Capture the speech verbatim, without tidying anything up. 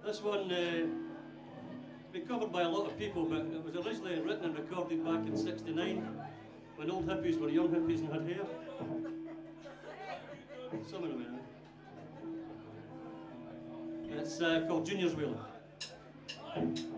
This one uh, has been covered by a lot of people, but it was originally written and recorded back in sixty-nine, when old hippies were young hippies and had hair. Some of them, anyway. It's uh, called Junior's Wheeling.